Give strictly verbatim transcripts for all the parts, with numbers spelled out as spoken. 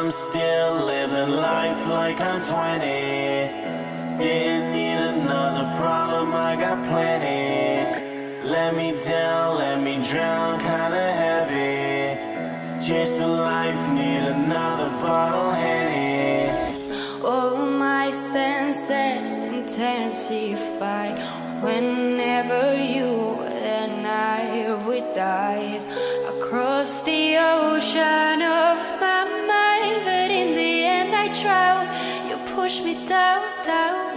I'm still living life like I'm twenty. Didn't need another problem, I got plenty. Let me down, let me drown, kinda heavy. Chase of life, need another bottle, Henny. All my senses intensified whenever you and I would dive across the ocean of my mind. But in the end I drown, you push me down, down.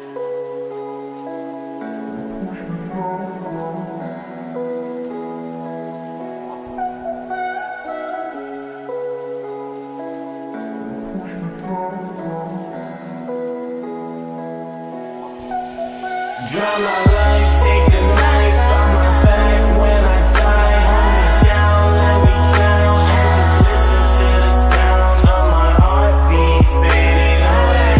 Drown my life, take the knife out my back when I die. Hold me down, let me drown, and just listen to the sound of my heartbeat fading away.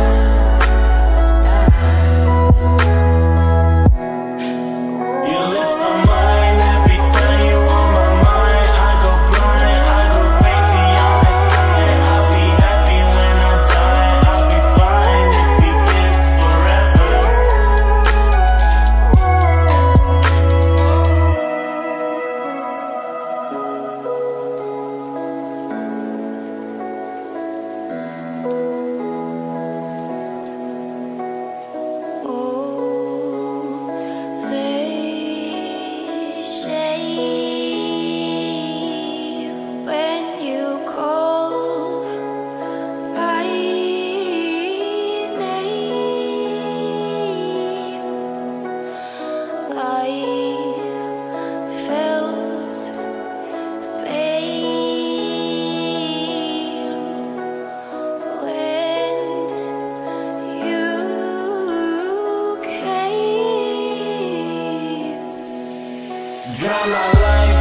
You lift my mind every time you on my mind. I go blind, I go crazy on the side. I'll be happy when I die, I'll be fine if we kiss forever. Drown my life.